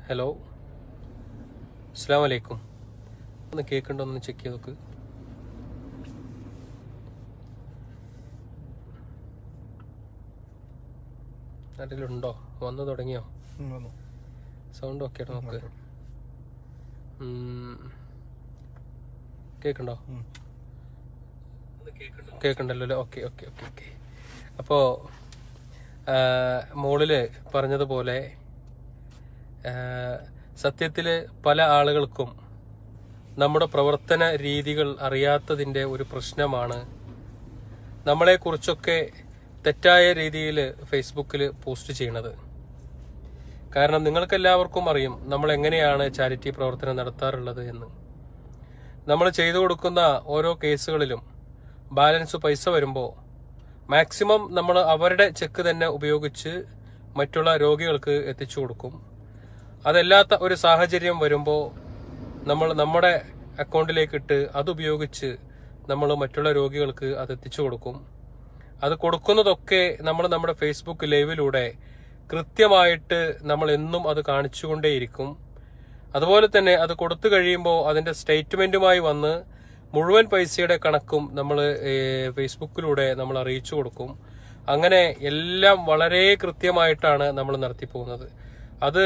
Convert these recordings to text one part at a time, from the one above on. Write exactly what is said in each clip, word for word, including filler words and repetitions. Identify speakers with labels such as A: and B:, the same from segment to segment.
A: Hello, അസ്സലാമു അലൈക്കും. ഒന്ന് കേൾക്കണ്ടോ ഒന്ന് ചെക്ക് ചെയ്ത് നോക്ക്. നാട്ടിലുണ്ടോ? വന്നു തുടങ്ങിയോ? സൗണ്ട് ഓക്കെ ആയിട്ട് നോക്ക്. കേൾക്കണ്ടോ? കേൾക്കണ്ടല്ലോ അല്ലേ? Okay okay okay okay. അപ്പോൾ മോളില് പറഞ്ഞതുപോലെ സത്യത്തിൽ പല ആളുകൾക്കും നമ്മുടെ പ്രവർത്തന രീതികൾ അറിയാത്തതിൻ്റെ ഒരു പ്രശ്നമാണ് നമ്മളെക്കുറിച്ചൊക്കെ തെറ്റായ രീതിയിൽ ഫേസ്ബുക്കിൽ പോസ്റ്റ് ചെയ്യണത്. കാരണം നിങ്ങൾക്കെല്ലാവർക്കും അറിയും നമ്മൾ എങ്ങനെയാണ് ചാരിറ്റി പ്രവർത്തനം നടത്താറുള്ളത് എന്ന്. നമ്മൾ ചെയ്തു കൊടുക്കുന്ന ഓരോ കേസുകളിലും ബാലൻസ് പൈസ വരുമ്പോൾ മാക്സിമം നമ്മൾ അവരുടെ ചെക്ക് തന്നെ ഉപയോഗിച്ച് മറ്റുള്ള രോഗികൾക്ക് എത്തിച്ചു കൊടുക്കും. അതല്ലാത്ത ഒരു സാഹചര്യം വരുമ്പോൾ നമ്മൾ നമ്മുടെ അക്കൗണ്ടിലേക്ക് ഇട്ട് അതുപയോഗിച്ച് നമ്മൾ മറ്റുള്ള രോഗികൾക്ക് അത് എത്തിച്ചു കൊടുക്കും. അത് കൊടുക്കുന്നതൊക്കെ നമ്മൾ നമ്മുടെ ഫേസ്ബുക്ക് ലൈവിലൂടെ കൃത്യമായിട്ട് നമ്മൾ എന്നും അത് കാണിച്ചുകൊണ്ടേയിരിക്കും. അതുപോലെ തന്നെ അത് കൊടുത്തു കഴിയുമ്പോൾ അതിൻ്റെ സ്റ്റേറ്റ്മെൻറ്റുമായി വന്ന് മുഴുവൻ പൈസയുടെ കണക്കും നമ്മൾ ഫേസ്ബുക്കിലൂടെ നമ്മൾ അറിയിച്ചു കൊടുക്കും. അങ്ങനെ എല്ലാം വളരെ കൃത്യമായിട്ടാണ് നമ്മൾ നടത്തിപ്പോകുന്നത്. അത്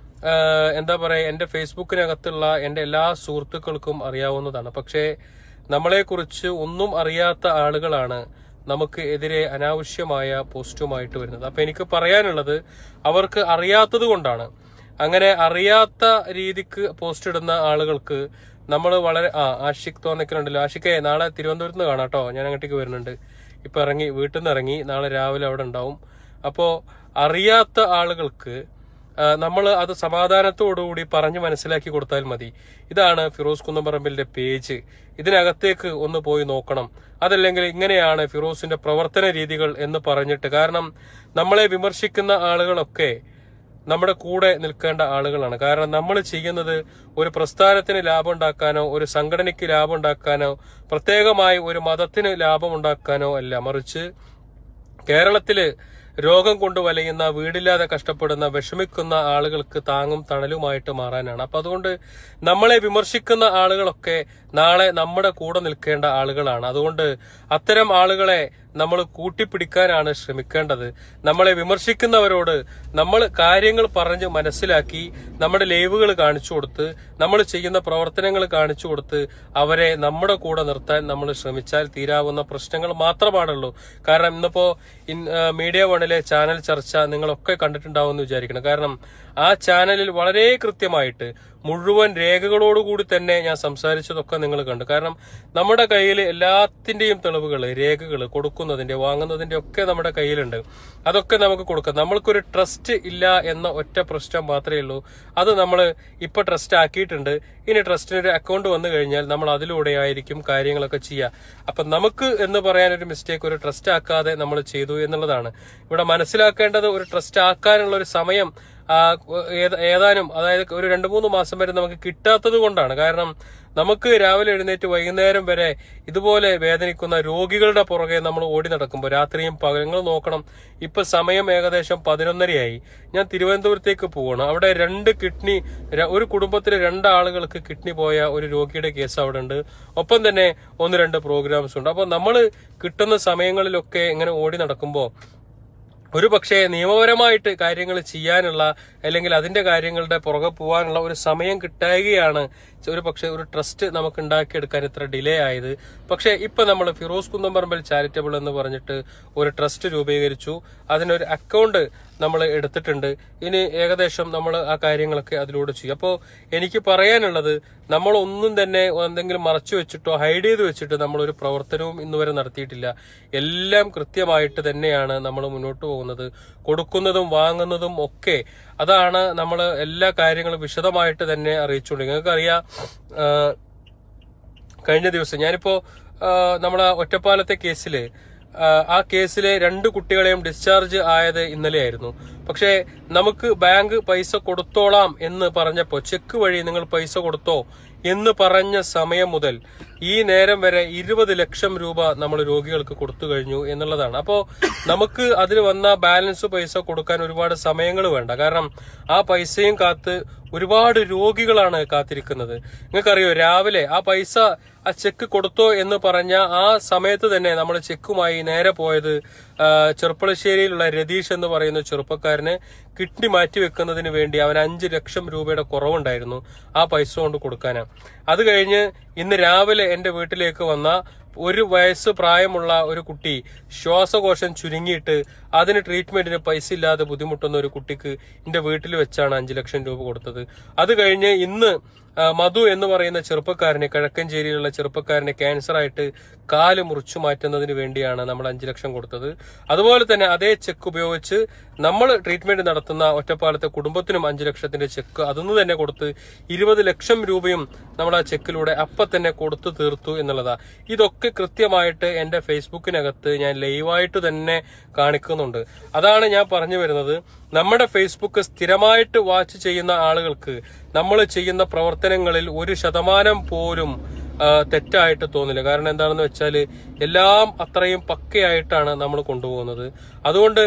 A: എന്താ പറയുക, എൻ്റെ ഫേസ്ബുക്കിനകത്തുള്ള എൻ്റെ എല്ലാ സുഹൃത്തുക്കൾക്കും അറിയാവുന്നതാണ്. പക്ഷേ നമ്മളെക്കുറിച്ച് ഒന്നും അറിയാത്ത ആളുകളാണ് നമുക്ക് എതിരെ അനാവശ്യമായ പോസ്റ്റുമായിട്ട് വരുന്നത്. അപ്പം എനിക്ക് പറയാനുള്ളത്, അവർക്ക് അറിയാത്തത് കൊണ്ടാണ്. അങ്ങനെ അറിയാത്ത രീതിക്ക് പോസ്റ്റ് ഇടുന്ന ആളുകൾക്ക് നമ്മൾ വളരെ ആ ആഷിഖ് തോന്നിക്കുന്നുണ്ടല്ലോ. ആഷിഖേ, നാളെ തിരുവനന്തപുരത്ത് നിന്ന് കാണാം കേട്ടോ. ഞാൻ അങ്ങോട്ടേക്ക് വരുന്നുണ്ട്. ഇപ്പം ഇറങ്ങി, വീട്ടിൽ നിന്ന് ഇറങ്ങി, നാളെ രാവിലെ അവിടെ ഉണ്ടാവും. അപ്പോൾ അറിയാത്ത ആളുകൾക്ക് നമ്മൾ അത് സമാധാനത്തോടുകൂടി പറഞ്ഞ് മനസ്സിലാക്കി കൊടുത്താൽ മതി. ഇതാണ് ഫിറോസ് കുന്നംപറമ്പിലിന്റെ പേജ്, ഇതിനകത്തേക്ക് ഒന്ന് പോയി നോക്കണം. അതല്ലെങ്കിൽ ഇങ്ങനെയാണ് ഫിറോസിന്റെ പ്രവർത്തന രീതികൾ എന്ന് പറഞ്ഞിട്ട്. കാരണം നമ്മളെ വിമർശിക്കുന്ന ആളുകളൊക്കെ നമ്മുടെ കൂടെ നിൽക്കേണ്ട ആളുകളാണ്. കാരണം നമ്മൾ ചെയ്യുന്നത് ഒരു പ്രസ്ഥാനത്തിന് ലാഭം ഉണ്ടാക്കാനോ ഒരു സംഘടനയ്ക്ക് ലാഭം ഉണ്ടാക്കാനോ പ്രത്യേകമായി ഒരു മതത്തിന് ലാഭം ഉണ്ടാക്കാനോ അല്ല, മറിച്ച് കേരളത്തില് രോഗം കൊണ്ട് വലയുന്ന, വീടില്ലാതെ കഷ്ടപ്പെടുന്ന, വിഷമിക്കുന്ന ആളുകൾക്ക് താങ്ങും തണലുമായിട്ട് മാറാനാണ്. അപ്പൊ അതുകൊണ്ട് നമ്മളെ വിമർശിക്കുന്ന ആളുകളൊക്കെ നാളെ നമ്മുടെ കൂടെ നിൽക്കേണ്ട ആളുകളാണ്. അതുകൊണ്ട് അത്തരം ആളുകളെ നമ്മൾ കൂട്ടിപ്പിടിക്കാനാണ് ശ്രമിക്കേണ്ടത്. നമ്മളെ വിമർശിക്കുന്നവരോട് നമ്മൾ കാര്യങ്ങൾ പറഞ്ഞ് മനസ്സിലാക്കി നമ്മുടെ ലൈവുകൾ കാണിച്ചു കൊടുത്ത് നമ്മൾ ചെയ്യുന്ന പ്രവർത്തനങ്ങൾ കാണിച്ചു കൊടുത്ത് അവരെ നമ്മുടെ കൂടെ നിർത്താൻ നമ്മൾ ശ്രമിച്ചാൽ തീരാവുന്ന പ്രശ്നങ്ങൾ മാത്രമാണുള്ളൂ. കാരണം ഇന്നിപ്പോ മീഡിയ വണിലെ ചാനൽ ചർച്ച നിങ്ങളൊക്കെ കണ്ടിട്ടുണ്ടാവുമെന്ന് വിചാരിക്കണം. കാരണം ആ ചാനലിൽ വളരെ കൃത്യമായിട്ട് മുഴുവൻ രേഖകളോടുകൂടി തന്നെ ഞാൻ സംസാരിച്ചതൊക്കെ നിങ്ങൾ കണ്ടു. കാരണം നമ്മുടെ കയ്യിൽ എല്ലാത്തിന്റെയും തെളിവുകൾ, രേഖകൾ, കൊടുക്കുന്നതിന്റെ വാങ്ങുന്നതിന്റെ ഒക്കെ നമ്മുടെ കയ്യിലുണ്ട്. അതൊക്കെ നമുക്ക് കൊടുക്കാം. നമ്മൾക്കൊരു ട്രസ്റ്റ് ഇല്ല എന്ന ഒറ്റ പ്രശ്നം മാത്രമേ ഉള്ളൂ. അത് നമ്മൾ ഇപ്പൊ ട്രസ്റ്റ് ആക്കിയിട്ടുണ്ട്. ഇനി ട്രസ്റ്റിനൊരു അക്കൗണ്ട് വന്നു കഴിഞ്ഞാൽ നമ്മൾ അതിലൂടെ ആയിരിക്കും കാര്യങ്ങളൊക്കെ ചെയ്യുക. അപ്പൊ നമുക്ക് എന്ന് പറയാനൊരു മിസ്റ്റേക്ക് ഒരു ട്രസ്റ്റ് ആക്കാതെ നമ്മൾ ചെയ്തു എന്നുള്ളതാണ് ഇവിടെ മനസ്സിലാക്കേണ്ടത്. ഒരു ട്രസ്റ്റ് ആക്കാനുള്ള ഒരു സമയം ഏതാനും, അതായത് ഒരു രണ്ടു മൂന്ന് മാസം വരെ നമുക്ക് കിട്ടാത്തത് കൊണ്ടാണ്. കാരണം നമുക്ക് രാവിലെ എഴുന്നേറ്റ് വൈകുന്നേരം വരെ ഇതുപോലെ വേദനിക്കുന്ന രോഗികളുടെ പുറകെ നമ്മൾ ഓടി നടക്കുമ്പോൾ രാത്രിയും പകലങ്ങൾ നോക്കണം. ഇപ്പൊ സമയം ഏകദേശം പതിനൊന്നരയായി. ഞാൻ തിരുവനന്തപുരത്തേക്ക് പോകണം. അവിടെ രണ്ട് കിഡ്നി, ഒരു കുടുംബത്തിലെ രണ്ടാളുകൾക്ക് കിഡ്നി പോയ ഒരു രോഗിയുടെ കേസ് അവിടെ ഉണ്ട്. ഒപ്പം തന്നെ ഒന്ന് രണ്ട് പ്രോഗ്രാംസ് ഉണ്ട്. അപ്പൊ നമ്മൾ കിട്ടുന്ന സമയങ്ങളിലൊക്കെ ഇങ്ങനെ ഓടി നടക്കുമ്പോൾ ഒരു പക്ഷേ നിയമപരമായിട്ട് കാര്യങ്ങൾ ചെയ്യാനുള്ള അല്ലെങ്കിൽ അതിന്റെ കാര്യങ്ങളുടെ പുറകെ പോകാനുള്ള ഒരു സമയം കിട്ടുകയാണ് ഒരു പക്ഷെ ഒരു ട്രസ്റ്റ് നമുക്ക് ഉണ്ടാക്കിയെടുക്കാൻ ഇത്ര ഡിലേ ആയത്. പക്ഷെ ഇപ്പൊ നമ്മൾ ഫിറോസ് കുന്നംപറമ്പിൽ ചാരിറ്റബിൾ എന്ന് പറഞ്ഞിട്ട് ഒരു ട്രസ്റ്റ് രൂപീകരിച്ചു. അതിനൊരു അക്കൗണ്ട് നമ്മൾ എടുത്തിട്ടുണ്ട്. ഇനി ഏകദേശം നമ്മൾ ആ കാര്യങ്ങളൊക്കെ അതിലൂടെ ചെയ്യും. അപ്പോൾ എനിക്ക് പറയാനുള്ളത്, നമ്മളൊന്നും തന്നെ എന്തെങ്കിലും മറച്ചു വെച്ചിട്ടോ ഹൈഡ് ചെയ്ത് വെച്ചിട്ട് നമ്മളൊരു പ്രവർത്തനവും ഇന്നുവരെ നടത്തിയിട്ടില്ല. എല്ലാം കൃത്യമായിട്ട് തന്നെയാണ് നമ്മൾ മുന്നോട്ട് പോകുന്നത്. കൊടുക്കുന്നതും വാങ്ങുന്നതും ഒക്കെ അതാണ് നമ്മൾ എല്ലാ കാര്യങ്ങളും വിശദമായിട്ട് തന്നെ അറിയിച്ചുകൊണ്ട്. നിങ്ങൾക്കറിയാം, കഴിഞ്ഞ ദിവസം ഞാനിപ്പോ നമ്മളെ ഒറ്റപ്പാലത്തെ കേസില് ആ കേസിലെ രണ്ട് കുട്ടികളെയും ഡിസ്ചാർജ് ആയത് ഇന്നലെയായിരുന്നു. പക്ഷേ നമുക്ക് ബാങ്ക് പൈസ കൊടുത്തോളാം എന്ന് പറഞ്ഞപ്പോ, ചെക്ക് വഴി നിങ്ങൾ പൈസ കൊടുത്തോ എന്ന് പറഞ്ഞ സമയം മുതൽ ഈ നേരം വരെ ഇരുപത് ലക്ഷം രൂപ നമ്മൾ രോഗികൾക്ക് കൊടുത്തു കഴിഞ്ഞു എന്നുള്ളതാണ്. അപ്പോൾ നമുക്ക് അതിൽ വന്ന ബാലൻസ് പൈസ കൊടുക്കാൻ ഒരുപാട് സമയങ്ങൾ വേണ്ട. കാരണം ആ പൈസയും കാത്ത് ഒരുപാട് രോഗികളാണ് കാത്തിരിക്കുന്നത്. നിങ്ങൾക്കറിയോ, രാവിലെ ആ പൈസ ആ ചെക്ക് കൊടുത്തോ എന്ന് പറഞ്ഞ ആ സമയത്ത് തന്നെ നമ്മൾ ചെക്കുമായി നേരെ പോയത് ചെറുപ്പളശ്ശേരിയിലുള്ള രതീഷ് എന്ന് പറയുന്ന ചെറുപ്പക്കാരന് കിഡ്നി മാറ്റി വെക്കുന്നതിന് വേണ്ടി അവൻ അഞ്ച് ലക്ഷം രൂപയുടെ കുറവുണ്ടായിരുന്നു, ആ പൈസ കൊണ്ട് കൊടുക്കാനാണ്. അത് കഴിഞ്ഞ് ഇന്ന് രാവിലെ എന്റെ വീട്ടിലേക്ക് വന്ന ഒരു വയസ്സ് പ്രായമുള്ള ഒരു കുട്ടി ശ്വാസകോശം ചുരുങ്ങിയിട്ട് അതിന് ട്രീറ്റ്മെന്റിന് പൈസ ഇല്ലാതെ ബുദ്ധിമുട്ടുന്ന ഒരു കുട്ടിക്ക് എന്റെ വീട്ടിൽ വെച്ചാണ് അഞ്ചു ലക്ഷം രൂപ കൊടുത്തത്. അത് കഴിഞ്ഞ് ഇന്ന് മധു എന്ന് പറയുന്ന ചെറുപ്പക്കാരന്, കിഴക്കഞ്ചേരിയിലുള്ള ചെറുപ്പക്കാരന് ക്യാൻസർ ആയിട്ട് കാല് മുറിച്ചു മാറ്റുന്നതിന് വേണ്ടിയാണ് നമ്മൾ അഞ്ചു ലക്ഷം കൊടുത്തത്. അതുപോലെ തന്നെ അതേ ചെക്ക് ഉപയോഗിച്ച് നമ്മൾ ട്രീറ്റ്മെന്റ് നടത്തുന്ന ഒറ്റപ്പാലത്തെ കുടുംബത്തിനും അഞ്ചു ലക്ഷത്തിന്റെ ചെക്ക് അതൊന്നു തന്നെ കൊടുത്ത് ഇരുപത് ലക്ഷം രൂപയും നമ്മൾ ആ ചെക്കിലൂടെ അപ്പൊ തന്നെ കൊടുത്തു തീർത്തു എന്നുള്ളതാ. ഇതൊക്കെ കൃത്യമായിട്ട് എന്റെ ഫേസ്ബുക്കിനകത്ത് ഞാൻ ലൈവായിട്ട് തന്നെ കാണിക്കുന്നുണ്ട്. അതാണ് ഞാൻ പറഞ്ഞു വരുന്നത്. നമ്മുടെ ഫേസ്ബുക്ക് സ്ഥിരമായിട്ട് വാച്ച് ചെയ്യുന്ന ആളുകൾക്ക് നമ്മൾ ചെയ്യുന്ന പ്രവർത്തനങ്ങളിൽ ഒരു ശതമാനം പോലും തെറ്റായിട്ട് തോന്നില്ല. കാരണം എന്താണെന്ന് വെച്ചാൽ എല്ലാം അത്രയും പക്കയായിട്ടാണ് നമ്മൾ കൊണ്ടുപോകുന്നത്. അതുകൊണ്ട്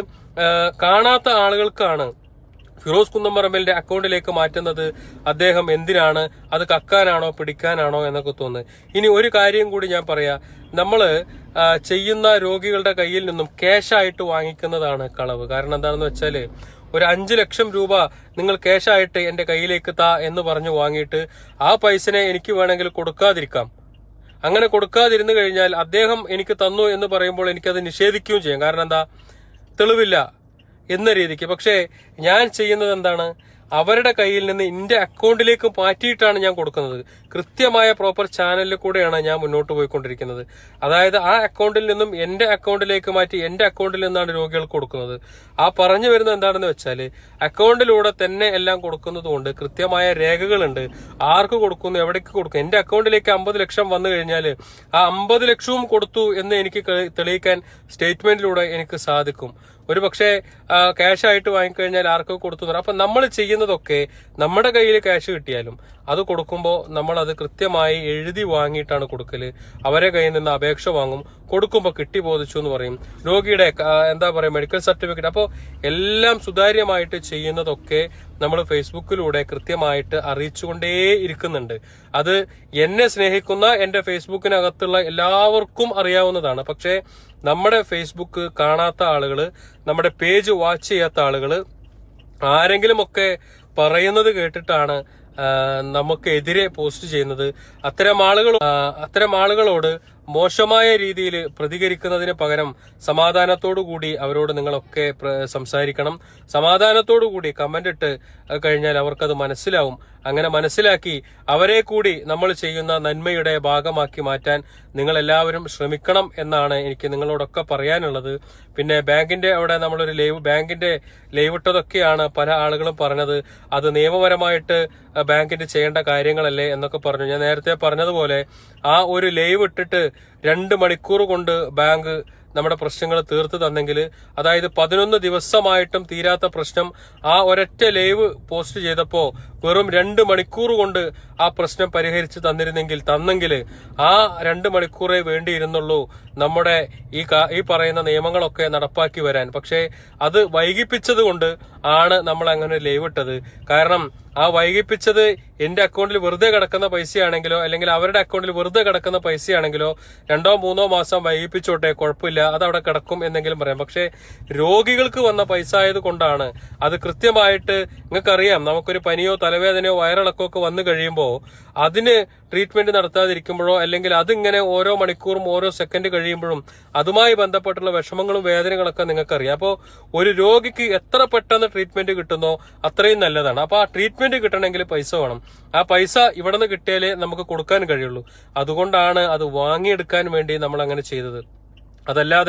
A: കാണാത്ത ആളുകൾക്കാണ് ഫിറോസ് കുന്നംപറമ്പിലിന്റെ അക്കൗണ്ടിലേക്ക് മാറ്റുന്നത് അദ്ദേഹം എന്തിനാണ്, അത് കക്കാനാണോ പിടിക്കാനാണോ എന്നൊക്കെ തോന്നുന്നത്. ഇനി ഒരു കാര്യം കൂടി ഞാൻ പറയാം, നമ്മള് ചെയ്യുന്ന രോഗികളുടെ കയ്യിൽ നിന്നും ക്യാഷ് ആയിട്ട് വാങ്ങിക്കുന്നതാണ് കളവ്. കാരണം എന്താണെന്ന് വെച്ചാല് ഒരു അഞ്ചു ലക്ഷം രൂപ നിങ്ങൾ ക്യാഷായിട്ട് എന്റെ കയ്യിലേക്ക് താ എന്ന് പറഞ്ഞു വാങ്ങിയിട്ട് ആ പൈസനെ എനിക്ക് വേണമെങ്കിൽ കൊടുക്കാതിരിക്കാം. അങ്ങനെ കൊടുക്കാതിരുന്നു കഴിഞ്ഞാൽ അദ്ദേഹം എനിക്ക് തന്നു എന്ന് പറയുമ്പോൾ എനിക്കത് നിഷേധിക്കുകയും ചെയ്യാം. കാരണം എന്താ, തെളിവില്ല എന്ന രീതിക്ക്. പക്ഷേ ഞാൻ ചെയ്യുന്നത് എന്താണ്, അവരുടെ കയ്യിൽ നിന്ന് എന്റെ അക്കൗണ്ടിലേക്ക് മാറ്റിയിട്ടാണ് ഞാൻ കൊടുക്കുന്നത്. കൃത്യമായ പ്രോപ്പർ ചാനലിൽ കൂടെയാണ് ഞാൻ മുന്നോട്ട് പോയിക്കൊണ്ടിരിക്കുന്നത്. അതായത് ആ അക്കൗണ്ടിൽ നിന്നും എന്റെ അക്കൗണ്ടിലേക്ക് മാറ്റി എന്റെ അക്കൗണ്ടിൽ നിന്നാണ് രോഗികൾക്ക് കൊടുക്കുന്നത്. ആ പറഞ്ഞു വരുന്നത് എന്താണെന്ന് വെച്ചാൽ അക്കൗണ്ടിലൂടെ തന്നെ എല്ലാം കൊടുക്കുന്നത് കൊണ്ട് കൃത്യമായ രേഖകളുണ്ട്, ആർക്ക് കൊടുക്കുന്നു, എവിടേക്ക് കൊടുക്കും. എന്റെ അക്കൗണ്ടിലേക്ക് അമ്പത് ലക്ഷം വന്നു കഴിഞ്ഞാൽ ആ അമ്പത് ലക്ഷവും കൊടുത്തു എന്ന് എനിക്ക് തെളിയിക്കാൻ സ്റ്റേറ്റ്മെന്റിലൂടെ എനിക്ക് സാധിക്കും. ഒരു പക്ഷേ ക്യാഷ് ആയിട്ട് വാങ്ങിക്കഴിഞ്ഞാൽ ആർക്കൊക്കെ കൊടുത്തു. അപ്പൊ നമ്മൾ ചെയ്യുന്നതൊക്കെ നമ്മുടെ കയ്യിൽ ക്യാഷ് കിട്ടിയാലും അത് കൊടുക്കുമ്പോൾ നമ്മൾ അത് കൃത്യമായി എഴുതി വാങ്ങിയിട്ടാണ് കൊടുക്കല്. അവരെ കയ്യിൽ നിന്ന് അപേക്ഷ വാങ്ങും, കൊടുക്കുമ്പോൾ കിട്ടി ബോധിച്ചു എന്ന് പറയും, രോഗിയുടെ എന്താ പറയുക മെഡിക്കൽ സർട്ടിഫിക്കറ്റ്. അപ്പോൾ എല്ലാം സുതാര്യമായിട്ട് ചെയ്യുന്നതൊക്കെ നമ്മൾ ഫേസ്ബുക്കിലൂടെ കൃത്യമായിട്ട് അറിയിച്ചുകൊണ്ടേ ഇരിക്കുന്നുണ്ട്. അത് എന്നെ സ്നേഹിക്കുന്ന എന്റെ ഫേസ്ബുക്കിനകത്തുള്ള എല്ലാവർക്കും അറിയാവുന്നതാണ്. പക്ഷേ നമ്മുടെ ഫേസ്ബുക്ക് കാണാത്ത ആളുകള്, നമ്മുടെ പേജ് വാച്ച് ചെയ്യാത്ത ആളുകള് ആരെങ്കിലും ഒക്കെ പറയുന്നത് കേട്ടിട്ടാണ് നമുക്കെതിരെ പോസ്റ്റ് ചെയ്യുന്നത്. അത്തരം ആളുകൾ അത്തരം ആളുകളോട് മോശമായ രീതിയിൽ പ്രതികരിക്കുന്നതിന് പകരം സമാധാനത്തോടു കൂടി അവരോട് നിങ്ങളൊക്കെ സംസാരിക്കണം. സമാധാനത്തോടു കൂടി കമന്റ് ഇട്ട് കഴിഞ്ഞാൽ അവർക്കത് മനസ്സിലാവും. അങ്ങനെ മനസ്സിലാക്കി അവരെ കൂടി നമ്മൾ ചെയ്യുന്ന നന്മയുടെ ഭാഗമാക്കി മാറ്റാൻ നിങ്ങൾ എല്ലാവരും ശ്രമിക്കണം എന്നാണ് എനിക്ക് നിങ്ങളോടൊക്കെ പറയാനുള്ളത്. പിന്നെ ബാങ്കിന്റെ അവിടെ നമ്മളൊരു ലൈവ് ബാങ്കിന്റെ ലൈവ് ഇട്ടതൊക്കെയാണ് പല ആളുകളും പറഞ്ഞത്. അത് നിയമപരമായിട്ട് ബാങ്കിന്റെ ചെയ്യേണ്ട കാര്യങ്ങളല്ലേ എന്നൊക്കെ പറഞ്ഞു. ഞാൻ നേരത്തെ പറഞ്ഞതുപോലെ ആ ഒരു ലൈവ് ഇട്ടിട്ട് രണ്ട് മണിക്കൂർ കൊണ്ട് ബാങ്ക് നമ്മുടെ പ്രശ്നങ്ങൾ തീർത്ത് തന്നെങ്കിൽ, അതായത് പതിനൊന്ന് ദിവസമായിട്ടും തീരാത്ത പ്രശ്നം ആ ഒരൊറ്റ ലൈവ് പോസ്റ്റ് ചെയ്തപ്പോ വെറും രണ്ട് മണിക്കൂർ കൊണ്ട് ആ പ്രശ്നം പരിഹരിച്ച് തന്നിരുന്നെങ്കിൽ തന്നെങ്കിൽ ആ രണ്ട് മണിക്കൂറേ വേണ്ടിയിരുന്നുള്ളൂ നമ്മുടെ ഈ ഈ പറയുന്ന നിയമങ്ങളൊക്കെ നടപ്പാക്കി വരാൻ. പക്ഷേ അത് വൈകിപ്പിച്ചത് കൊണ്ട് ആണ് നമ്മൾ അങ്ങനെ ലൈവ് ഇട്ടത്. കാരണം ആ വൈകിപ്പിച്ചത് എന്റെ അക്കൗണ്ടിൽ വെറുതെ കിടക്കുന്ന പൈസയാണെങ്കിലോ അല്ലെങ്കിൽ അവരുടെ അക്കൗണ്ടിൽ വെറുതെ കിടക്കുന്ന പൈസയാണെങ്കിലോ രണ്ടോ മൂന്നോ മാസം വൈകിപ്പിച്ചോട്ടെ, കുഴപ്പമില്ല, അത് അവിടെ കിടക്കും എന്നെങ്കിലും പറയാം. പക്ഷെ രോഗികൾക്ക് വന്ന പൈസ ആയത് കൊണ്ടാണ് അത് കൃത്യമായിട്ട്. നിങ്ങൾക്കറിയാം, നമുക്കൊരു പനിയോ തലവേദനയോ വയറിളക്കോ ഒക്കെ വന്നു കഴിയുമ്പോൾ അതിന് ട്രീറ്റ്മെന്റ് നടത്താതിരിക്കുമ്പോഴോ അല്ലെങ്കിൽ അതിങ്ങനെ ഓരോ മണിക്കൂറും ഓരോ സെക്കൻഡ് കഴിയുമ്പോഴും അതുമായി ബന്ധപ്പെട്ടുള്ള വിഷമങ്ങളും വേദനകളൊക്കെ നിങ്ങൾക്കറിയാം. അപ്പോൾ ഒരു രോഗിക്ക് എത്ര പെട്ടെന്ന് ട്രീറ്റ്മെന്റ് കിട്ടുന്നോ അത്രയും നല്ലതാണ്. അപ്പൊ ആ ട്രീറ്റ്മെന്റ് കിട്ടണമെങ്കിൽ പൈസ വേണം. ആ പൈസ ഇവിടെ നിന്ന് കിട്ടിയാലേ നമുക്ക് കൊടുക്കാൻ കഴിയുള്ളൂ. അതുകൊണ്ടാണ് അത് വാങ്ങിയെടുക്കാൻ വേണ്ടി നമ്മൾ അങ്ങനെ ചെയ്തത്. അതല്ലാതെ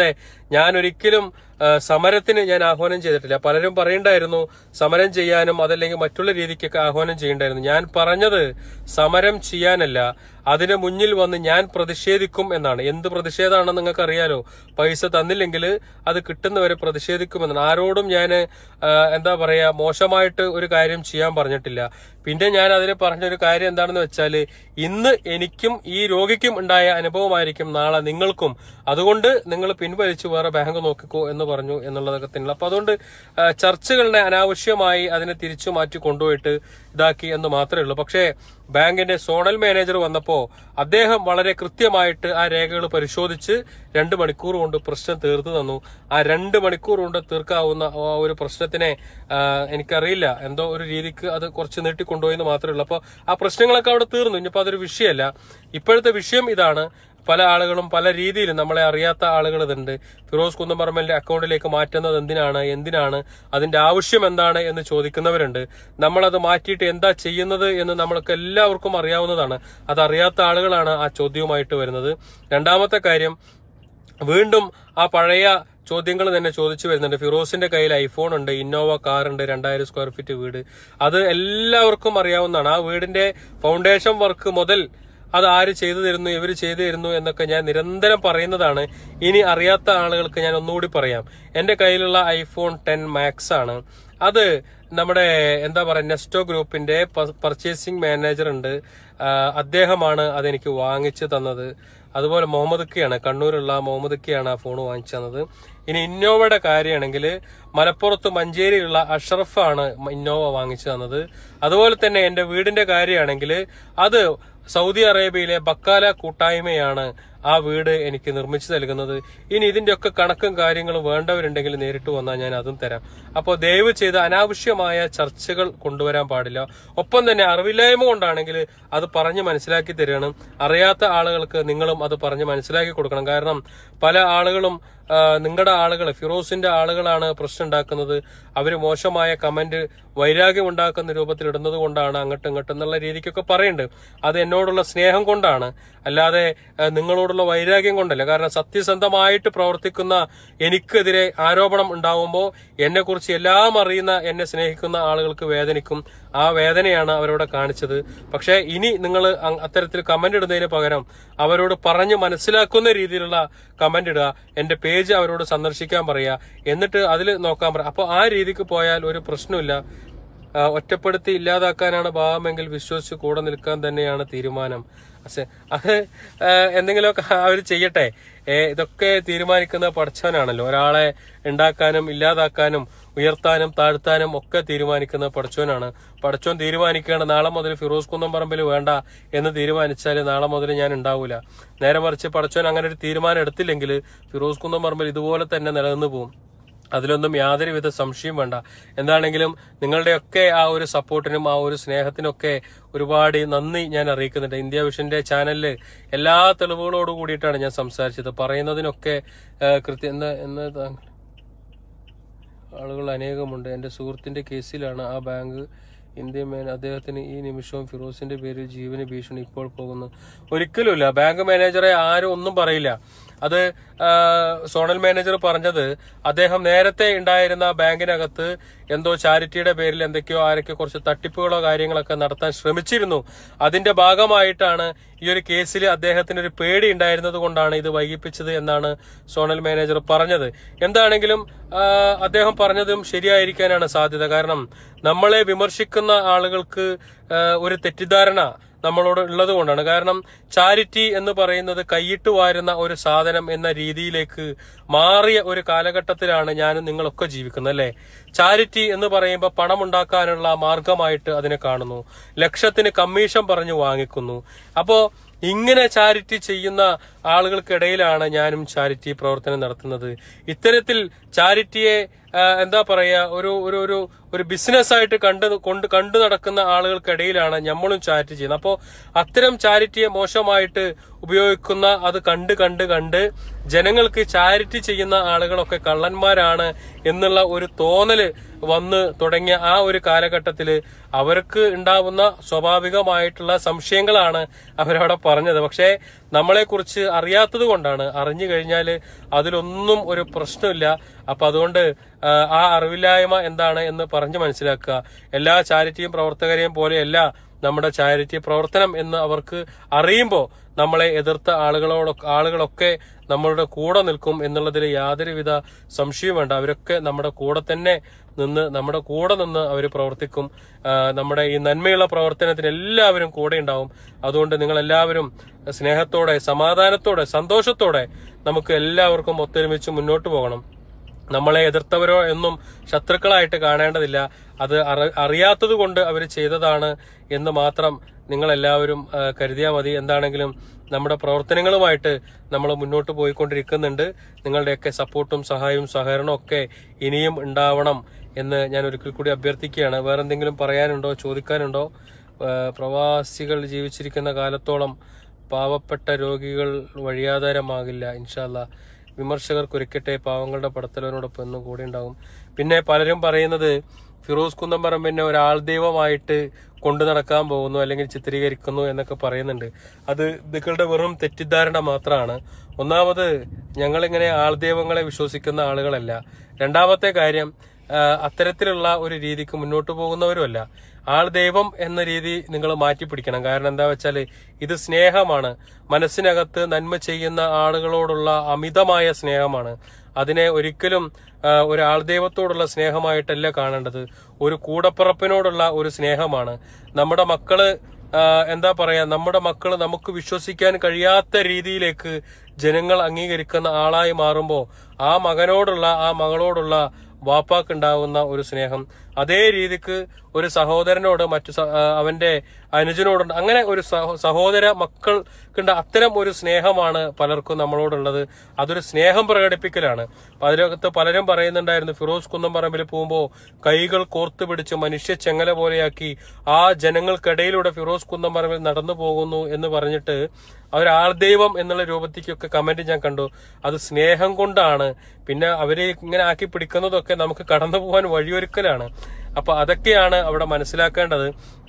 A: ഞാൻ ഒരിക്കലും സമരത്തിന് ഞാൻ ആഹ്വാനം ചെയ്തിട്ടില്ല. പലരും പറയണ്ടായിരുന്നു സമരം ചെയ്യാനും അതല്ലെങ്കിൽ മറ്റുള്ള രീതിക്കൊക്കെ ആഹ്വാനം ചെയ്യണ്ടായിരുന്നു. ഞാൻ പറഞ്ഞത് സമരം ചെയ്യാനല്ല, അതിന് മുന്നിൽ വന്ന് ഞാൻ പ്രതിഷേധിക്കും എന്നാണ്. എന്ത് പ്രതിഷേധമാണെന്ന് നിങ്ങൾക്ക് അറിയാലോ. പൈസ തന്നില്ലെങ്കിൽ അത് കിട്ടുന്നവരെ പ്രതിഷേധിക്കുമെന്നാണ്. ആരോടും ഞാൻ എന്താ പറയാ മോശമായിട്ട് ഒരു കാര്യം ചെയ്യാൻ പറഞ്ഞിട്ടില്ല. പിന്നെ ഞാൻ അതിൽ പറഞ്ഞൊരു കാര്യം എന്താണെന്ന് വെച്ചാല്, ഇന്ന് എനിക്കും ഈ രോഗിക്കും ഉണ്ടായ അനുഭവമായിരിക്കും നാളെ നിങ്ങൾക്കും. അതുകൊണ്ട് നിങ്ങൾ പിൻവലിച്ച് വേറെ ബാങ്ക് നോക്കിക്കോ എന്ന് പറഞ്ഞു എന്നുള്ളതൊക്കെ തന്നെയുള്ള. അപ്പൊ അതുകൊണ്ട് ചർച്ചകളുടെ അനാവശ്യമായി അതിനെ തിരിച്ചു മാറ്റി കൊണ്ടുപോയിട്ട് ഇതാക്കി എന്ന് മാത്രമേ ഉള്ളൂ. പക്ഷേ ബാങ്കിന്റെ സോണൽ മാനേജർ വന്നപ്പോ അദ്ദേഹം വളരെ കൃത്യമായിട്ട് ആ രേഖകൾ പരിശോധിച്ച് രണ്ട് മണിക്കൂർ കൊണ്ട് പ്രശ്നം തീർത്തു തന്നു. ആ രണ്ട് മണിക്കൂർ കൊണ്ട് തീർക്കാവുന്ന ഒരു പ്രശ്നത്തിനെ എനിക്കറിയില്ല, എന്തോ ഒരു രീതിക്ക് അത് കുറച്ച് നീട്ടിക്കൊണ്ടുപോയി എന്ന് മാത്രമേ ഉള്ളൂ. അപ്പൊ ആ പ്രശ്നങ്ങളൊക്കെ അവിടെ തീർന്നു. ഇനിയിപ്പോ അതൊരു വിഷയമല്ല. ഇപ്പോഴത്തെ വിഷയം ഇതാണ്. പല ആളുകളും പല രീതിയിലും നമ്മളെ അറിയാത്ത ആളുകൾ ഇതുണ്ട്. ഫിറോസ് കുന്നംപറമ്പലിന്റെ അക്കൗണ്ടിലേക്ക് മാറ്റുന്നത് എന്തിനാണ് എന്തിനാണ് അതിന്റെ ആവശ്യം എന്താണ് എന്ന് ചോദിക്കുന്നവരുണ്ട്. നമ്മളത് മാറ്റിയിട്ട് എന്താ ചെയ്യുന്നത് എന്ന് നമ്മൾക്ക് എല്ലാവർക്കും അറിയാവുന്നതാണ്. അതറിയാത്ത ആളുകളാണ് ആ ചോദ്യവുമായിട്ട് വരുന്നത്. രണ്ടാമത്തെ കാര്യം, വീണ്ടും ആ പഴയ ചോദ്യങ്ങൾ തന്നെ ചോദിച്ചു വരുന്നുണ്ട്. ഫിറോസിന്റെ കയ്യിൽ ഐഫോൺ ഉണ്ട്, ഇന്നോവ കാറുണ്ട്, രണ്ടായിരം സ്ക്വയർ ഫീറ്റ് വീട്. അത് എല്ലാവർക്കും അറിയാവുന്നതാണ്. ആ വീടിന്റെ ഫൗണ്ടേഷൻ വർക്ക് മുതൽ അത് ആര് ചെയ്തു തരുന്നു, ഇവർ ചെയ്തു തരുന്നു എന്നൊക്കെ ഞാൻ നിരന്തരം പറയുന്നതാണ്. ഇനി അറിയാത്ത ആളുകൾക്ക് ഞാൻ ഒന്നുകൂടി പറയാം. എന്റെ കയ്യിലുള്ള ഐഫോൺ ടെൻ മാക്സ് ആണ്. അത് നമ്മുടെ എന്താ പറയുക നെസ്റ്റോ ഗ്രൂപ്പിന്റെ പർച്ചേസിംഗ് മാനേജർ ഉണ്ട്, അദ്ദേഹമാണ് അതെനിക്ക് വാങ്ങിച്ചു തന്നത്. അതുപോലെ മുഹമ്മദ് കെയാണ്, കണ്ണൂരുള്ള മുഹമ്മദ് കെയാണ് ആ ഫോൺ വാങ്ങിച്ചു തന്നത്. ഇനി ഇന്നോവയുടെ കാര്യമാണെങ്കിൽ മലപ്പുറത്ത് മഞ്ചേരിയിലുള്ള അഷ്റഫാണ് ഇന്നോവ വാങ്ങിച്ചു തന്നത്. അതുപോലെ തന്നെ എന്റെ വീടിന്റെ കാര്യമാണെങ്കിൽ അത് സൗദി അറേബ്യയിലെ ബക്കാല കൂട്ടായ്മയാണ് ആ വീട് എനിക്ക് നിർമ്മിച്ചു നൽകുന്നത്. ഇനി ഇതിന്റെ ഒക്കെ കണക്കും കാര്യങ്ങളും വേണ്ടവരുണ്ടെങ്കിൽ നേരിട്ട് വന്നാൽ ഞാൻ അതും തരാം. അപ്പോൾ ദയവ് ചെയ്ത് അനാവശ്യമായ ചർച്ചകൾ കൊണ്ടുവരാൻ പാടില്ല. ഒപ്പം തന്നെ അറിവില്ലായ്മ കൊണ്ടാണെങ്കിൽ അത് പറഞ്ഞ് മനസ്സിലാക്കി തരണം. അറിയാത്ത ആളുകൾക്ക് നിങ്ങളും അത് പറഞ്ഞ് മനസ്സിലാക്കി കൊടുക്കണം. കാരണം പല ആളുകളും നിങ്ങളുടെ ആളുകൾ ഫിറോസിന്റെ ആളുകളാണ് പ്രശ്നം ഉണ്ടാക്കുന്നത്. അവര് മോശമായ കമന്റ് വൈരാഗ്യം ഉണ്ടാക്കുന്ന രൂപത്തിൽ ഇടുന്നത് കൊണ്ടാണ് അങ്ങോട്ടും ഇങ്ങോട്ടും എന്നുള്ള രീതിക്കൊക്കെ പറയുന്നുണ്ട്. അത് എന്നോടുള്ള സ്നേഹം കൊണ്ടാണ്, അല്ലാതെ നിങ്ങളോടുള്ള വൈരാഗ്യം കൊണ്ടല്ല. കാരണം സത്യസന്ധമായിട്ട് പ്രവർത്തിക്കുന്ന എനിക്കെതിരെ ആരോപണം ഉണ്ടാവുമ്പോൾ എന്നെ കുറിച്ച് എല്ലാം അറിയുന്ന എന്നെ സ്നേഹിക്കുന്ന ആളുകൾക്ക് വേദനിക്കും. ആ വേദനയാണ് അവരോട് കാണിച്ചത്. പക്ഷെ ഇനി നിങ്ങൾ അത്തരത്തിൽ കമന്റ് ഇടുന്നതിന് പകരം അവരോട് പറഞ്ഞ് മനസ്സിലാക്കുന്ന രീതിയിലുള്ള കമന്റ് ഇടുക. എന്റെ പേജ് അവരോട് സന്ദർശിക്കാൻ പറയുക, എന്നിട്ട് അതിൽ നോക്കാൻ പറയുക. അപ്പൊ ആ രീതിക്ക് പോയാൽ ഒരു പ്രശ്നമില്ല. ഒറ്റപ്പെടുത്തി ഇല്ലാതാക്കാനാണ് ഭാവമെങ്കിൽ വിശ്വസിച്ച് കൂടെ നിൽക്കാൻ തന്നെയാണ് തീരുമാനം. പക്ഷെ അത് എന്തെങ്കിലുമൊക്കെ അവർ ചെയ്യട്ടെ. ഇതൊക്കെ തീരുമാനിക്കുന്ന പടച്ചവനാണല്ലോ. ഒരാളെ ഉണ്ടാക്കാനും ഇല്ലാതാക്കാനും ഉയർത്താനും താഴ്ത്താനും ഒക്കെ തീരുമാനിക്കുന്ന പടച്ചവനാണ്. പടച്ചവൻ തീരുമാനിക്കുകയാണ് നാളെ മുതൽ ഫിറോസ് കുന്നംപറമ്പിൽ വേണ്ട എന്ന് തീരുമാനിച്ചാൽ നാളെ മുതൽ ഞാൻ ഉണ്ടാവൂല. നേരെ മറിച്ച് പടച്ചവൻ അങ്ങനെ ഒരു തീരുമാനം എടുത്തില്ലെങ്കിൽ ഫിറോസ് കുന്നംപറമ്പിൽ ഇതുപോലെ തന്നെ നിലനിന്ന് പോകും. അതിലൊന്നും യാതൊരുവിധ സംശയം വേണ്ട. എന്താണെങ്കിലും നിങ്ങളുടെയൊക്കെ ആ ഒരു സപ്പോർട്ടിനും ആ ഒരു സ്നേഹത്തിനൊക്കെ ഒരുപാട് നന്ദി ഞാൻ അറിയിക്കുന്നുണ്ട്. ഇന്ത്യ വിഷന്റെ ചാനലില് എല്ലാ തെളിവുകളോട് കൂടിയിട്ടാണ് ഞാൻ സംസാരിച്ചത്. പറയുന്നതിനൊക്കെ കൃത്യം എന്താ എന്ന് ആളുകൾ അനേകമുണ്ട്. എന്റെ സുഹൃത്തിന്റെ കേസിലാണ് ആ ബാങ്ക് ഇന്ത്യ മേൻ അദ്ദേഹത്തിന് ഈ നിമിഷവും ഫിറോസിന്റെ പേരിൽ ജീവന് ഭീഷണി ഇപ്പോൾ പോകുന്നു. ഒരിക്കലുമില്ല. ബാങ്ക് മാനേജറെ ആരും ഒന്നും പറയില്ല. അത് സോണൽ മാനേജർ പറഞ്ഞത് അദ്ദേഹം നേരത്തെ ഉണ്ടായിരുന്ന ബാങ്കിനകത്ത് എന്തോ ചാരിറ്റിയുടെ പേരിൽ എന്തൊക്കെയോ ആരൊക്കെ കുറച്ച് തട്ടിപ്പുകളോ കാര്യങ്ങളൊക്കെ നടത്താൻ ശ്രമിച്ചിരുന്നു. അതിന്റെ ഭാഗമായിട്ടാണ് ഈ ഒരു കേസിൽ അദ്ദേഹത്തിന് ഒരു പേടി ഉണ്ടായിരുന്നത് കൊണ്ടാണ് ഇത് വൈകിപ്പിച്ചത് എന്നാണ് സോണൽ മാനേജർ പറഞ്ഞത്. എന്താണെങ്കിലും അദ്ദേഹം പറഞ്ഞതും ശരിയായിരിക്കാനാണ് സാധ്യത. കാരണം നമ്മളെ വിമർശിക്കുന്ന ആളുകൾക്ക് ഒരു തെറ്റിദ്ധാരണ നമ്മളോട് ഉള്ളത് കൊണ്ടാണ്. കാരണം ചാരിറ്റി എന്ന് പറയുന്നത് കൈയിട്ട് വാരുന്ന ഒരു സാധനം എന്ന രീതിയിലേക്ക് മാറിയ ഒരു കാലഘട്ടത്തിലാണ് ഞാനും നിങ്ങളൊക്കെ ജീവിക്കുന്നത്, അല്ലെ? ചാരിറ്റി എന്ന് പറയുമ്പോൾ പണമുണ്ടാക്കാനുള്ള മാർഗമായിട്ട് അതിനെ കാണുന്നു. ലക്ഷത്തിന് കമ്മീഷൻ പറഞ്ഞു വാങ്ങിക്കുന്നു. അപ്പോ ഇങ്ങനെ ചാരിറ്റി ചെയ്യുന്ന ആളുകൾക്കിടയിലാണ് ഞാനും ചാരിറ്റി പ്രവർത്തനം നടത്തുന്നത്. ഇത്തരത്തിൽ ചാരിറ്റിയെ എന്താ പറയാ ഒരു ഒരു ഒരു ബിസിനസ് ആയിട്ട് കണ്ട് കൊണ്ട് കണ്ടു നടക്കുന്ന ആളുകൾക്കിടയിലാണ് നമ്മളും ചാരിറ്റി ചെയ്യുന്നത്. അപ്പോൾ അത്തരം ചാരിറ്റിയെ മോശമായിട്ട് ഉപയോഗിക്കുന്ന അത് കണ്ട് കണ്ട് കണ്ട് ജനങ്ങൾക്ക് ചാരിറ്റി ചെയ്യുന്ന ആളുകളൊക്കെ കള്ളന്മാരാണ് എന്നുള്ള ഒരു തോന്നല് വന്ന് തുടങ്ങിയ ആ ഒരു കാലഘട്ടത്തില് അവർക്ക് ഉണ്ടാവുന്ന സ്വാഭാവികമായിട്ടുള്ള സംശയങ്ങളാണ് അവരവിടെ പറഞ്ഞത്. പക്ഷേ നമ്മളെ കുറിച്ച് അറിയാത്തത് കൊണ്ടാണ്. അറിഞ്ഞു കഴിഞ്ഞാൽ അതിലൊന്നും ഒരു പ്രശ്നമില്ല. അപ്പൊ അതുകൊണ്ട് ആ അറിവില്ലായ്മ എന്താണ് എന്ന് പറഞ്ഞു മനസ്സിലാക്കുക. എല്ലാ ചാരിറ്റിയും പ്രവർത്തകരെയും പോലെയല്ല നമ്മുടെ ചാരിറ്റി പ്രവർത്തനം എന്ന് അവർക്ക് അറിയുമ്പോൾ നമ്മളെ എതിർത്ത ആളുകളോട് ആളുകളൊക്കെ നമ്മളുടെ കൂടെ നിൽക്കും എന്നുള്ളതിൽ യാതൊരുവിധ സംശയവും വേണ്ട. അവരൊക്കെ നമ്മുടെ കൂടെ തന്നെ നിന്ന് നമ്മുടെ കൂടെ നിന്ന് അവർ പ്രവർത്തിക്കും. നമ്മുടെ ഈ നന്മയുള്ള പ്രവർത്തനത്തിന് എല്ലാവരും കൂടെ ഉണ്ടാവും. അതുകൊണ്ട് നിങ്ങൾ എല്ലാവരും സ്നേഹത്തോടെ, സമാധാനത്തോടെ, സന്തോഷത്തോടെ നമുക്ക് എല്ലാവർക്കും ഒത്തൊരുമിച്ച് മുന്നോട്ട് പോകണം. നമ്മളെ എതിർത്തവരോ എന്നും ശത്രുക്കളായിട്ട് കാണേണ്ടതില്ല. അത് അറിയാത്തത് കൊണ്ട് അവർ ചെയ്തതാണ് എന്ന് മാത്രം നിങ്ങളെല്ലാവരും കരുതിയാൽ മതി. എന്താണെങ്കിലും നമ്മുടെ പ്രവർത്തനങ്ങളുമായിട്ട് നമ്മൾ മുന്നോട്ട് പോയിക്കൊണ്ടിരിക്കുന്നുണ്ട്. നിങ്ങളുടെയൊക്കെ സപ്പോർട്ടും സഹായവും സഹകരണവും ഒക്കെ ഇനിയും ഉണ്ടാവണം എന്ന് ഞാൻ ഒരിക്കൽ കൂടി അഭ്യർത്ഥിക്കുകയാണ്. വേറെന്തെങ്കിലും പറയാനുണ്ടോ, ചോദിക്കാനുണ്ടോ? പ്രവാസികൾ ജീവിച്ചിരിക്കുന്ന കാലത്തോളം പാവപ്പെട്ട രോഗികൾ വഴിയാധാരമാകില്ല. ഇൻഷാ അല്ലാഹ് വിമർശകർക്ക് ഒരുക്കട്ടെ, പാവങ്ങളുടെ പടത്തലവനോടൊപ്പം എന്നും കൂടെ ഉണ്ടാവും. പിന്നെ പലരും പറയുന്നത് ഫിറോസ് കുന്നംപറമ്പിനെ ഒരാൾ ദൈവമായിട്ട് കൊണ്ടു നടക്കാൻ പോകുന്നു അല്ലെങ്കിൽ ചിത്രീകരിക്കുന്നു എന്നൊക്കെ പറയുന്നുണ്ട്. അത് നിങ്ങളുടെ വെറും തെറ്റിദ്ധാരണ മാത്രമാണ്. ഒന്നാമത് ഞങ്ങളിങ്ങനെ ആൾദൈവങ്ങളെ വിശ്വസിക്കുന്ന ആളുകളല്ല. രണ്ടാമത്തെ കാര്യം, അത്തരത്തിലുള്ള ഒരു രീതിക്ക് മുന്നോട്ട് പോകുന്നവരുമല്ല. ആൾ ദൈവം എന്ന രീതി നിങ്ങൾ മാറ്റിപ്പിടിക്കണം. കാരണം എന്താ വെച്ചാൽ ഇത് സ്നേഹമാണ്. മനസ്സിനകത്ത് നന്മ ചെയ്യുന്ന ആളുകളോടുള്ള അമിതമായ സ്നേഹമാണ്. അതിനെ ഒരിക്കലും ഒരു ആൾ ദൈവത്തോടുള്ള സ്നേഹമായിട്ടല്ല കാണേണ്ടത്. ഒരു കൂടപ്പിറപ്പിനോടുള്ള ഒരു സ്നേഹമാണ്. നമ്മുടെ മക്കള് എന്താ പറയാ നമ്മുടെ മക്കള് നമുക്ക് വിശ്വസിക്കാൻ കഴിയാത്ത രീതിയിലേക്ക് ജനങ്ങൾ അംഗീകരിക്കുന്ന ആളായി മാറുമ്പോൾ ആ മകനോടുള്ള ആ മകളോടുള്ള വാപ്പാക്കുണ്ടാവുന്ന ഒരു സ്നേഹം അതേ രീതിക്ക് ഒരു സഹോദരനോട് മറ്റു അവന്റെ അനുജനോടുണ്ട്. അങ്ങനെ ഒരു സഹോദര മക്കൾക്കുണ്ട്. അത്തരം ഒരു സ്നേഹമാണ് പലർക്കും നമ്മളോടുള്ളത്. അതൊരു സ്നേഹം പ്രകടിപ്പിക്കലാണ്. അതിനകത്ത് പലരും പറയുന്നുണ്ടായിരുന്നു ഫിറോസ് കുന്നംപറമ്പിൽ പോകുമ്പോൾ കൈകൾ കോർത്തു പിടിച്ച് മനുഷ്യ ചെങ്ങല പോലെയാക്കി ആ ജനങ്ങൾക്കിടയിലൂടെ ഫിറോസ് കുന്നംപറമ്പിൽ നടന്നു പോകുന്നു എന്ന് പറഞ്ഞിട്ട് അവർ ആൾദൈവം എന്നുള്ള രൂപത്തിക്കൊക്കെ കമന്റ് ഞാൻ കണ്ടു. അത് സ്നേഹം കൊണ്ടാണ്. പിന്നെ അവരെ ഇങ്ങനെ ആക്കി പിടിക്കുന്നതൊക്കെ നമുക്ക് കടന്നു പോകാൻ വഴിയൊരുക്കലാണ്. അപ്പൊ അതൊക്കെയാണ് അവിടെ മനസ്സിലാക്കേണ്ടത്.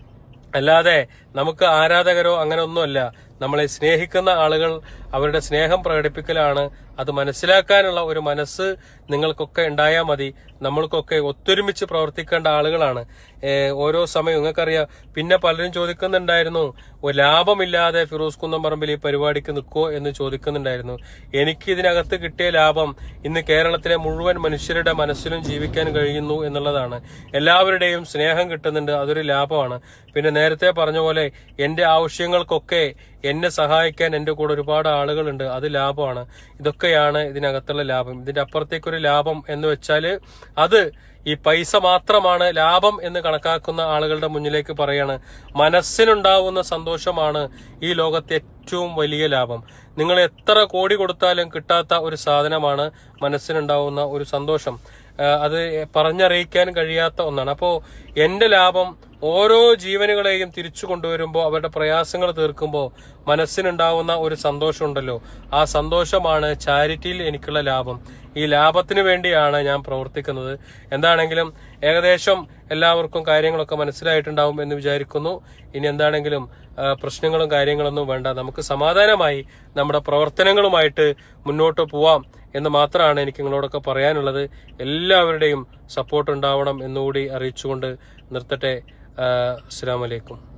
A: അല്ലാതെ നമുക്ക് ആരാധകരോ അങ്ങനെ ഒന്നുമല്ല. നമ്മളെ സ്നേഹിക്കുന്ന ആളുകൾ അവരുടെ സ്നേഹം പ്രകടിപ്പിക്കലാണ്. അത് മനസ്സിലാക്കാനുള്ള ഒരു മനസ്സ് നിങ്ങൾക്കൊക്കെ ഉണ്ടായാൽ മതി. നമ്മൾക്കൊക്കെ ഒത്തൊരുമിച്ച് പ്രവർത്തിക്കേണ്ട ആളുകളാണ് ഓരോ സമയം. നിങ്ങൾക്കറിയാം, പിന്നെ പലരും ചോദിക്കുന്നുണ്ടായിരുന്നു ലാഭമില്ലാതെ ഫിറോസ് കുന്നംപറമ്പിൽ ഈ പരിപാടിക്ക് നിൽക്കുമോ എന്ന് ചോദിക്കുന്നുണ്ടായിരുന്നു. എനിക്ക് ഇതിനകത്ത് കിട്ടിയ ലാഭം ഇന്ന് കേരളത്തിലെ മുഴുവൻ മനുഷ്യരുടെ മനസ്സിലും ജീവിക്കാൻ കഴിയുന്നു എന്നുള്ളതാണ്. എല്ലാവരുടെയും സ്നേഹം കിട്ടുന്നുണ്ട്. അതൊരു ലാഭമാണ്. പിന്നെ നേരത്തെ പറഞ്ഞ പോലെ എന്റെ ആവശ്യങ്ങൾക്കൊക്കെ എന്നെ സഹായിക്കാൻ എന്റെ കൂടെ ഒരുപാട് ആളുകളുണ്ട്. അത് ലാഭമാണ്. ഇതൊക്കെയാണ് ഇതിനകത്തുള്ള ലാഭം. ഇതിന്റെ അപ്പുറത്തേക്കൊരു ലാഭം എന്ന് വെച്ചാല് അത് ഈ പൈസ മാത്രമാണ് ലാഭം എന്ന് കണക്കാക്കുന്ന ആളുകളുടെ മുന്നിലേക്ക് പറയാണ്. മനസ്സിനുണ്ടാവുന്ന സന്തോഷമാണ് ഈ ലോകത്തെ ഏറ്റവും വലിയ ലാഭം. നിങ്ങൾ എത്ര കോടി കൊടുത്താലും കിട്ടാത്ത ഒരു സാധനമാണ് മനസ്സിനുണ്ടാവുന്ന ഒരു സന്തോഷം. അത് പറഞ്ഞറിയിക്കാൻ കഴിയാത്ത ഒന്നാണ്. അപ്പോ എന്റെ ലാഭം ഓരോ ജീവനുകളെയും തിരിച്ചു കൊണ്ടുവരുമ്പോൾ അവരുടെ പ്രയാസങ്ങൾ തീർക്കുമ്പോൾ മനസ്സിനുണ്ടാവുന്ന ഒരു സന്തോഷമുണ്ടല്ലോ, ആ സന്തോഷമാണ് ചാരിറ്റിയിൽ എനിക്കുള്ള ലാഭം. ഈ ലാഭത്തിന് വേണ്ടിയാണ് ഞാൻ പ്രവർത്തിക്കുന്നത്. എന്താണെങ്കിലും ഏകദേശം എല്ലാവർക്കും കാര്യങ്ങളൊക്കെ മനസ്സിലായിട്ടുണ്ടാവും എന്ന് വിചാരിക്കുന്നു. ഇനി എന്താണെങ്കിലും പ്രശ്നങ്ങളും കാര്യങ്ങളൊന്നും വേണ്ട. നമുക്ക് സമാധാനമായി നമ്മുടെ പ്രവർത്തനങ്ങളുമായിട്ട് മുന്നോട്ട് പോവാം എന്ന് മാത്രമാണ് എനിക്ക് നിങ്ങളോടൊക്കെ പറയാനുള്ളത്. എല്ലാവരുടെയും സപ്പോർട്ട് ഉണ്ടാവണം എന്നുകൂടി അറിയിച്ചുകൊണ്ട് നിർത്തട്ടെ. അസ്സലാമു അലൈക്കും.